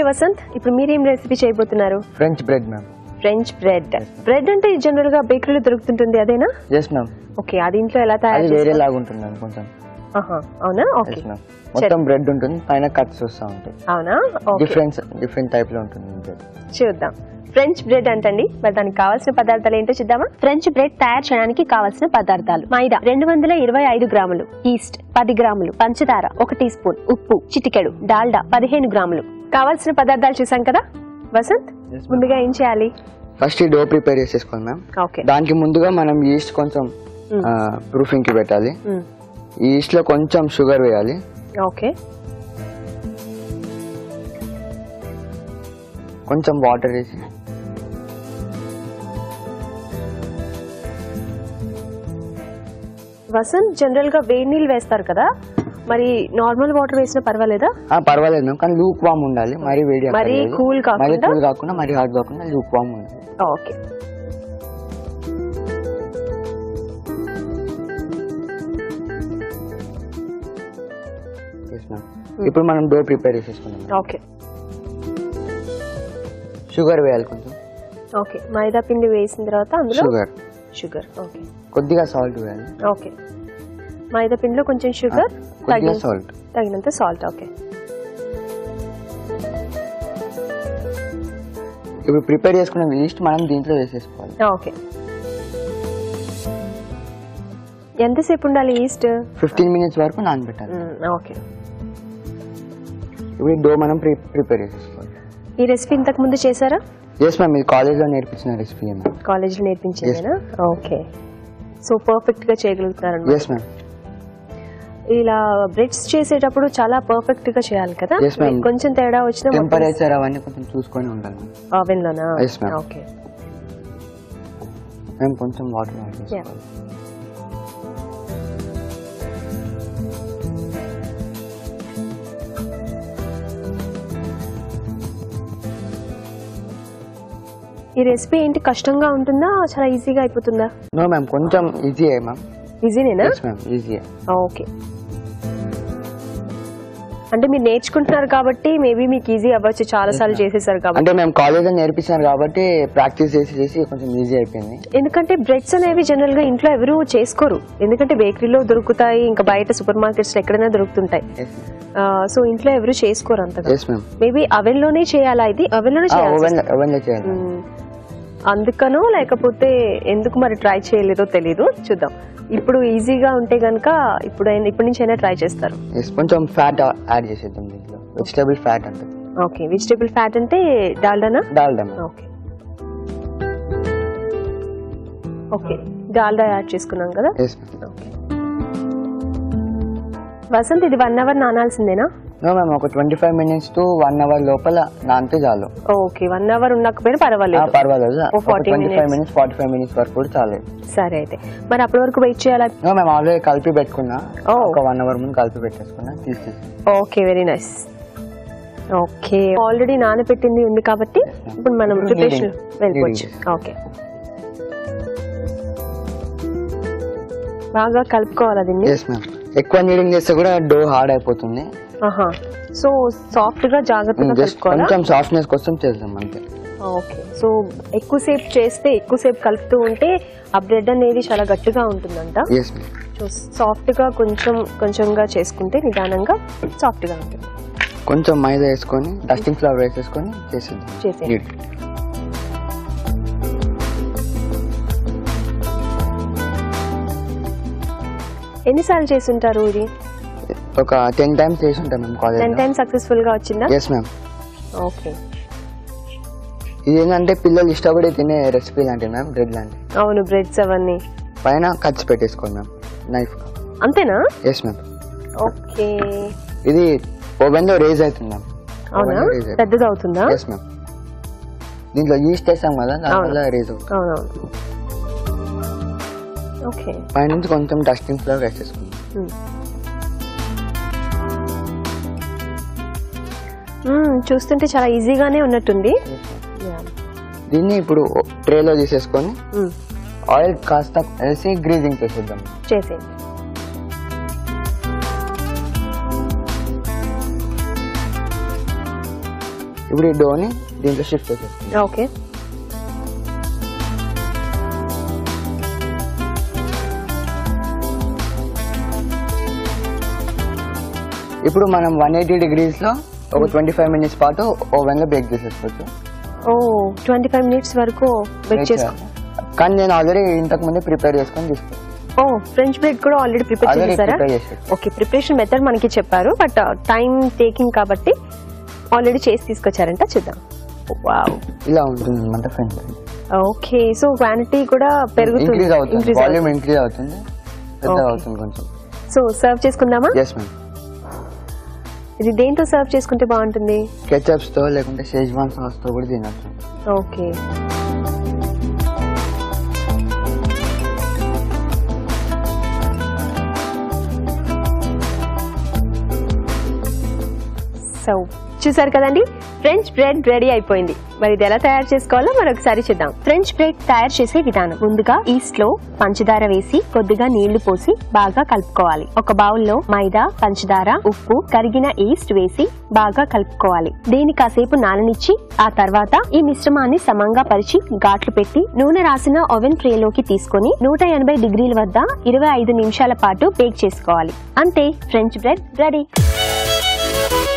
వసంత్, ఇప్పుడు మీరేం రెసిపీ చేయబోతున్నారు? French bread ma'am. French bread. Bread అంటే జనరల్ గా బేకరీలో దొరుకుతుంటుంది, అదేనా? Yes ma'am. ఓకే, అది ఇంట్లో ఎలా తయారు చేస్తారు? వేరే లాగా ఉంటుంది అనుకుంటాను. అవునా? ఓకే. మొత్తం బ్రెడ్ ఉంటుంది, పైన కట్స్ వస్తూ ఉంటాయి. అవునా? డిఫరెంట్ టైప్ లో ఉంటుంది బ్రెడ్. చూద్దాం. ఫ్రెంచ్ బ్రెడ్ అంటండి, మరి దానికి కావాల్సిన పదార్థాలు ఏంటో చూద్దామా? ఫ్రెంచ్ బ్రెడ్ తయారు చేయడానికి కావాల్సిన పదార్థాలు: మైదా 225 గ్రాములు, ఈస్ట్ 10 గ్రాములు, పంచదార 1 టీ స్పూన్, ఉప్పు చిటికెడు, డాల్డా 15 గ్రాములు. కావాల్సిన పదార్థాలు చూసాం కదా వసంత్, ముందుగా ఏం చేయాలి? ఫస్ట్ ఈ డో ప్రిపేర్ చేసేసుకోండి మ్యామ్. ఓకే. దానికి ముందుగా మనం ఈస్ట్ కొంచెం ప్రూఫింగ్ కి పెట్టాలి. ఈస్ట్ లో కొంచెం షుగర్ వేయాలి. ఓకే. కొంచెం వాటర్ వేసి వసంత్, జనరల్ గా వేడి నీళ్ళు వేస్తారు కదా, మరి నార్మల్ వాటర్ వేసినా పర్వాలేదా? పర్వాలేదు మ్యామ్, కానీ లూక్ వామ్ ఉండాలి. మరి వేడి, మరి కూల్ కాకుండా మరి హాట్ కాకుండా లూక్ వామ్ ఉండాలి. ఓకే. ఇప్పుడు మనం డో ప్రిపేర్ చేసేసుకున్నాం. ఓకే. షుగర్ వేయాలి కొంచెం. ఓకే. మైదా పిండి వేసిన తర్వాత అందులో షుగర్. ఓకే. కొద్దిగా సాల్ట్ వేయాలి. ఓకే. మైదా పిండిలో కొంచెం షుగర్, తగినంత సాల్ట్. ఓకే. ఇప్పుడు ప్రిపేర్ చేసుకున్న ఈస్ట్ మనం దీంట్లో వేసేసుకోవాలి. ఓకే. ఎంతసేపు ఉండాలి ఈస్ట్? 15 మినిట్స్ వరకు నానబెట్టాలి. ఓకే. ఇప్పుడు డో మనం ప్రిపేర్ చేసేసుకోవాలి. ఈ రెసిపీ ఇంతకు ముందు చేశారా? ఎస్ మ్యామ్, ఇది కాలేజ్ లో నేర్పించిన రెసిపీ. కాలేజ్ లో నేర్పించేదేనా? ఓకే. సో పర్ఫెక్ట్ గా చేయగలుగుతారు. Yes ma'am. ఇలా బ్రెడ్స్ చేసేటప్పుడు చాలా పర్ఫెక్ట్ గా చేయాలి కదా, కొంచెం తేడా వచ్చినా టెంపరేచర్ అవన్నీ కొంచెం చూసుకొని ఉండాలి. ఓవెన్ లోనా? Yes ma'am. ఓకే. మేము కొంచెం వాటర్ యాడ్ చేసుకోవాలి. ఈ రెసిపీ ఏంటి, కష్టంగా ఉంటుందా, చాలా ఈజీగా అయిపోతుందా? నో మ్యామ్, కొంచెం ఈజీ మ్యామ్. ఈజీనేనా? Yes ma'am, easy. ఓకే. అంటే మీరు నేర్చుకుంటున్నారు కాబట్టి మేబీ మీకు ఈజీ అవ్వచ్చు, చాలా సార్లు చేసేసారు కాబట్టి. అంటే మేము కాలేజ్ లో నేర్పించారు కాబట్టి ప్రాక్టీస్ చేసి కొంచెం ఈజీ అయిపోయింది. ఎందుకంటే బ్రెడ్స్ అనేవి జనరల్ గా ఇంట్లో ఎవరు చేసుకోరు, ఎందుకంటే బేకరీలో దొరుకుతాయి, ఇంకా బయట సూపర్ మార్కెట్స్ లో ఎక్కడైనా దొరుకుతుంటాయి. సో ఇంట్లో ఎవరు చేసుకోరు అంతగా. మేబీ అవెన్ లోనే చేయాలా? ఇది అవెన్ లోనే చేయాలి. అందుకనో లేకపోతే ఎందుకు మరి ట్రై చేయలేదో తెలీదు, చూద్దాం. ఇప్పుడు ఈజీగా ఉంటే గనక ఇప్పటి నుంచి అయినా ట్రై చేస్తారు. కొంచెం ఫ్యాట్ యాడ్ చేసేద్దాం దీంట్లో, వెజిటబుల్ ఫ్యాట్ అంటే. ఓకే. వెజిటబుల్ ఫ్యాట్ అంటే డాల్డానా? Dalda. Okay. Okay, Dalda add చేసుకున్నాం కదా. ఓకే. వసంత్, ఇది 1 అవర్ నానాల్సిందేనా? నో మ్యామ్, ఒక 25 మినిట్స్ టు 1 అవర్ లోపల నానితే చాలు. ఓకే. 1 అవర్ ఉండకపోయినా పర్వాలేదు. 45 మినిట్స్ వరకు కూడా చాలు. సరే, అయితే మరి అప్పటి వరకు వెయిట్ చేయాలా? నో మ్యామ్, ఆల్రెడీ కలిపి పెట్టుకున్నా, ఒక 1 అవర్ ముందు కలిపి పెట్టేసుకున్నా, తీసేసి. Okay, very nice. Okay, already నానబెట్టింది ఉంది కాబట్టి ఇప్పుడు మనం ప్రిపరేషన్ వెళ్ళిపోవచ్చు. ఓకే. బాగా కలుపుకోవాలి దీన్ని. yes ma'am, ఎక్కువ నీడింగ్ చేస్తే కూడా డో హార్డ్ అయిపోతుంది. సో సాఫ్ట్ గా జాగ్రత్తగా కలుపుకోవాలి, కొంచెం సాఫ్ట్నెస్ కోసం చేద్దాం అంతే. ఓకే. సో ఎక్కువసేపు చేస్తే, ఎక్కువసేపు కలుపుతూ ఉంటే ఆ బ్రెడ్ అనేది చాలా గట్టిగా ఉంటుందంట. yes ma'am. సో సాఫ్ట్ గా కొంచెంగా చేసుకుంటే నిదానంగా సాఫ్ట్ గా ఉంటుంది. కొంచెం మైదా వేసుకొని డస్టింగ్ ఫ్లవర్ వేసేసుకొని చేసేది. ఎన్నిసార్లు చేసి ఉంటారు ఇది? ఒక 10 times చేసి ఉంటాం మేము కాలేజ్. 10 times సక్సెస్ఫుల్ గా వచ్చిందా? yes ma'am. ఓకే. ఇది ఏంటంటే పిల్లలు ఇష్టపడి తినే రెసిపీ లాంటి మ్యామ్, బ్రెడ్ లాంటి. అవును, బ్రెడ్స్ అవన్నీ పైన కట్స్ పెట్టేసుకోండి మ్యామ్, నైఫ్. అంతేనా? yes ma'am. ఓకే. ఇది ఓవెన్ లో రేజ్ అవుతుంది మ్యామ్. అవునా? పెద్దది అవుతుందా? yes ma'am. దీంట్లో ఈస్ట్ వేసాం కదా, దానివల్ల రేజ్ అవుతుంది. అవునవును. ఓకే. పైనుంచి కొంచెం డస్టింగ్ ఫ్లవర్ వేసేసుకుందాం. చూస్తుంటే చాలా ఈజీగానే ఉన్నట్టుంది. దీన్ని ఇప్పుడు ట్రేలో తీసేసుకొని ఆయిల్ కాస్త వేసి గ్రీజింగ్ చేసేద్దాం. ఇప్పుడు ఈ డోని దీంట్లో షిఫ్ట్ చేసేస్తాం. ఓకే. ఇప్పుడు మనం 180 degrees లో ఒక 25 minutes పాటు ఓవెన్ లో బేక్ చేసేసుకోవచ్చు. 25 minutes వరకు బేక్ చేసుకోవాలి. కానీ నేను ఆల్రెడీ ఇంతకు ముందే ప్రిపేర్ చేసుకొని తీసుకున్నాను. ఫ్రెంచ్ బ్రెడ్ కూడా ఆల్రెడీ ప్రిపేర్ చేశారా? ఓకే, ప్రిపరేషన్ మెథడ్ మనకి చెప్పారు, బట్ టైం టేకింగ్ కాబట్టి ఆల్రెడీ చేసి తీసుకొచ్చారంట. చూద్దాం. వావ్, ఇలా ఉంటుంది అన్నమాట French bread. Okay, so quantity కూడా పెరుగుతుంది, వాల్యూమ్ ఇంక్రీజ్ అవుతుంది, పెద్దగా అవుతుంది కొంచెం. సో సర్వ్ చేసుకుందామా? Yes ma'am. ఇది దేంతో సర్వ్ చేసుకుంటే బాగుంటుంది? కెచప్స్ తో లేకుంటే షేజ్వాన్ సాస్ తో కూడా తినచ్చు. ఓకే. సో చూసారు కదండి, ఫ్రెంచ్ బ్రెడ్ రెడీ అయిపోయింది. మరి ఇది ఎలా తయారు చేసుకోవాలో మరొకసారి చూద్దాం. ఫ్రెంచ్ బ్రెడ్ తయారు చేసే విధానం: ముందుగా ఈస్ట్ లో పంచదార వేసి కొద్దిగా నీళ్లు పోసి బాగా కలుపుకోవాలి. ఒక బౌల్లో మైదా, పంచదార, ఉప్పు, కరిగిన ఈస్ట్ వేసి బాగా కలుపుకోవాలి. దీన్ని కాసేపు నాననిచ్చి ఆ తర్వాత ఈ మిశ్రమాన్ని సమంగా పరిచి ఘాట్లు పెట్టి నూనె రాసిన ఓవెన్ ట్రేలోకి తీసుకొని 180 డిగ్రీల వద్ద 25 నిమిషాల పాటు బేక్ చేసుకోవాలి. అంతే, ఫ్రెంచ్ బ్రెడ్ రెడీ.